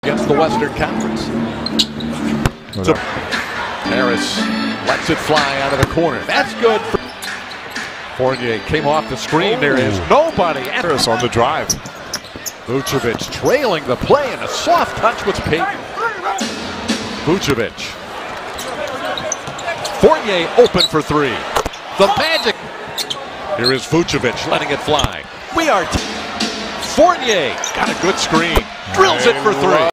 against the Western Conference. So Harris lets it fly out of the corner. That's good. Fournier came off the screen. There is nobody. Harris on the drive. Vucevic trailing the play, and a soft touch was Payton. Vucevic. Fournier open for three. The Magic. Here is Vucevic letting it fly. We are. Fournier got a good screen. Drills it for three.